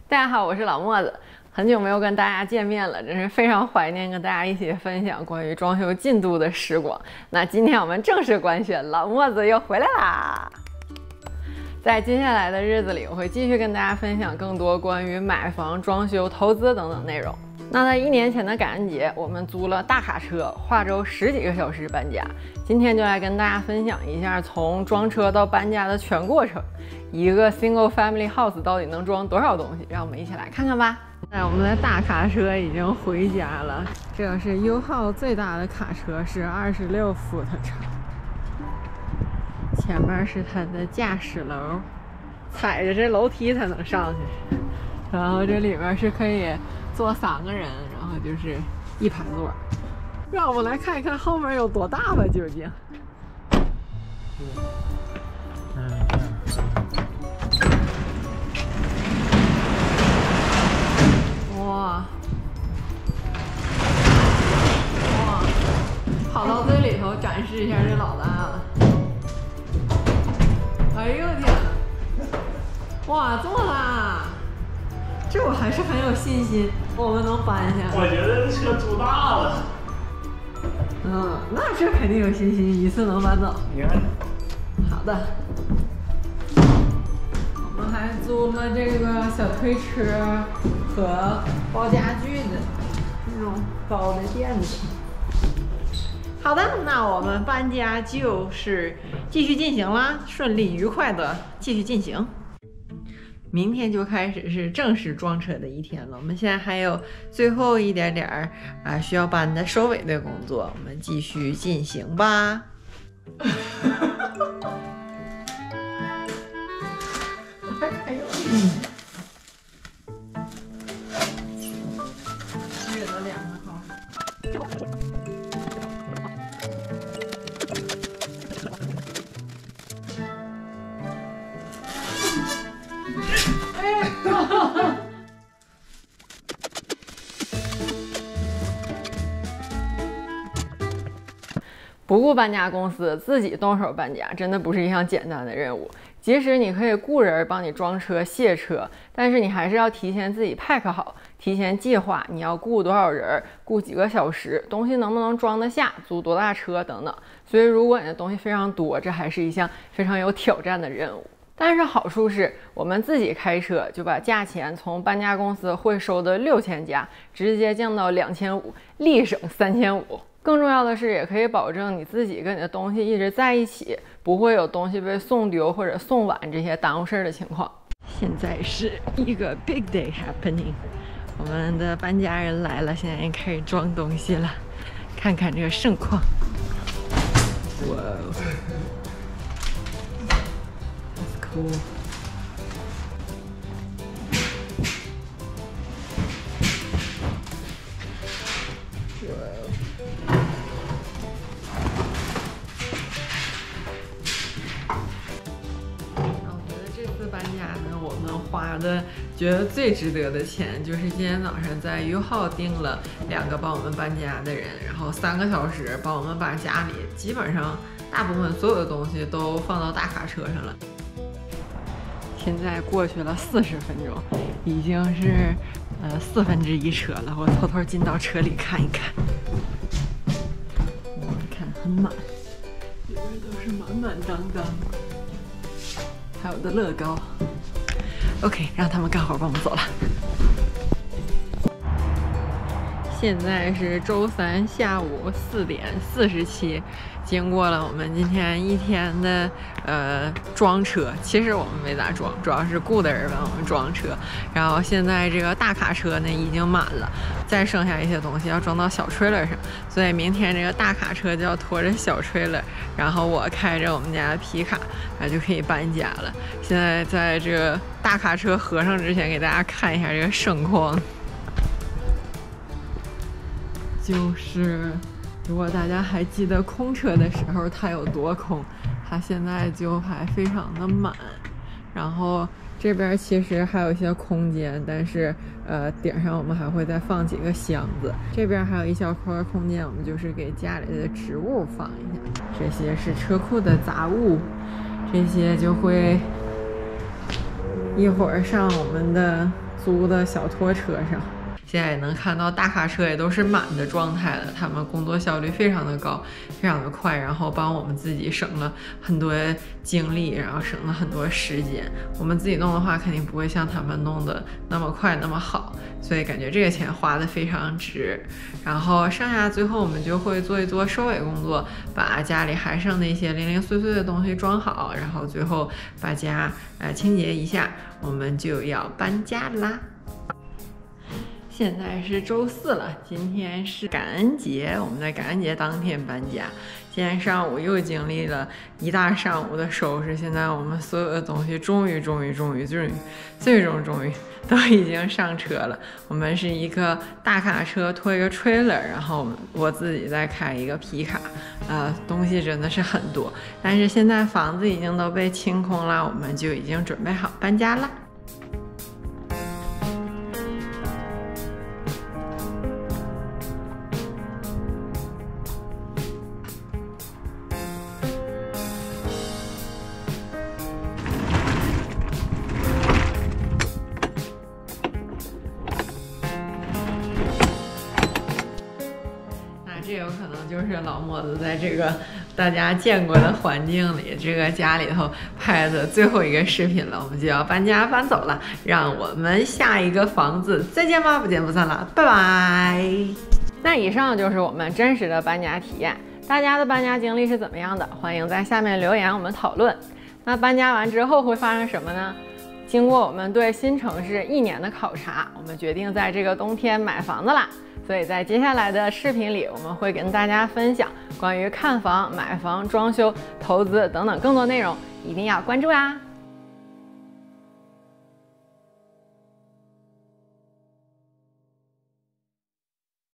大家好，我是老莫子，很久没有跟大家见面了，真是非常怀念跟大家一起分享关于装修进度的时光。那今天我们正式官宣，老莫子又回来啦！在接下来的日子里，我会继续跟大家分享更多关于买房、装修、投资等等内容。那在1年前的感恩节，我们租了大卡车，跨州10几个小时搬家。今天就来跟大家分享一下从装车到搬家的全过程。一个 single family house 到底能装多少东西？让我们一起来看看吧。我们的大卡车已经回家了，这是 U 号最大的卡车，是26 foot 长。前面是它的驾驶楼，踩着这楼梯才能上去。然后这里面是可以坐3个人，然后就是1排座。让我们来看一看后面有多大吧，究竟。哇！跑到最里头展示一下这老大了。哎呦天哪！哇，这么大！这我还是很有信心，我们能搬下。 我觉得这车租大了。 那这肯定有信心，一次能搬走。 你看。 好的。我们还租了这个小推车和包家具的那种高的垫子。好的，那我们搬家就是继续进行啦，顺利愉快的继续进行。明天就开始是正式装车的一天了，我们现在还有最后一点点需要搬的收尾的工作，我们继续进行吧。还有约了2个号。不雇搬家公司，自己动手搬家，真的不是一项简单的任务。即使你可以雇人帮你装车、卸车，但是你还是要提前自己 pack 好，提前计划你要雇多少人，雇几个小时，东西能不能装得下，租多大车等等。所以如果你的东西非常多，这还是一项非常有挑战的任务。但是好处是我们自己开车就把价钱从搬家公司会收的6000加直接降到2500，立省3500。更重要的是，也可以保证你自己跟你的东西一直在一起，不会有东西被送丢或者送晚这些耽误事儿的情况。现在是一个 big day happening， 我们的搬家人来了，现在也开始装东西了，看看这个盛况。哇 ，That's cool。搬家呢，我们花的觉得最值得的钱，就是今天早上在U号订了2个帮我们搬家的人，然后3个小时帮我们把家里基本上大部分所有的东西都放到大卡车上了。现在过去了40分钟，已经是1/4车了。我偷偷进到车里看一看，看很满，里面都是满满当当。还有的乐高。OK， 让他们干活吧，我们走了。现在是周3下午4点47，经过了我们今天一天的装车，其实我们没咋装，主要是雇的人帮我们装车。然后现在这个大卡车呢已经满了，再剩下一些东西要装到小trailer上，所以明天这个大卡车就要拖着小trailer，然后我开着我们家的皮卡，然后就可以搬家了。现在在这个大卡车合上之前，给大家看一下这个盛况。就是如果大家还记得空车的时候它有多空，它现在就还非常的满。然后这边其实还有一些空间，但是顶上我们还会再放几个箱子。这边还有一小块空间，我们就是给家里的植物放一下。这些是车库的杂物，这些就会一会儿上我们的租的小拖车上。现在也能看到大卡车也都是满的状态了，他们工作效率非常的高，非常的快，然后帮我们自己省了很多精力，然后省了很多时间。我们自己弄的话，肯定不会像他们弄的那么快那么好，所以感觉这个钱花的非常值。然后剩下最后我们就会做一做收尾工作，把家里还剩的一些零零碎碎的东西装好，然后最后把家清洁一下，我们就要搬家啦。现在是周4了，今天是感恩节，我们在感恩节当天搬家。今天上午又经历了一大上午的收拾，现在我们所有的东西终于最终都已经上车了。我们是一个大卡车拖一个 trailer， 然后我自己再开一个皮卡，东西真的是很多。但是现在房子已经都被清空了，我们就已经准备好搬家了。这有可能就是老莫子在这个大家见过的环境里，这个家里头拍的最后一个视频了，我们就要搬家搬走了，让我们下一个房子再见吧，不见不散了，拜拜。那以上就是我们真实的搬家体验，大家的搬家经历是怎么样的？欢迎在下面留言，我们讨论。那搬家完之后会发生什么呢？经过我们对新城市1年的考察，我们决定在这个冬天买房子啦。所以在接下来的视频里，我们会跟大家分享关于看房、买房、装修、投资等等更多内容，一定要关注呀！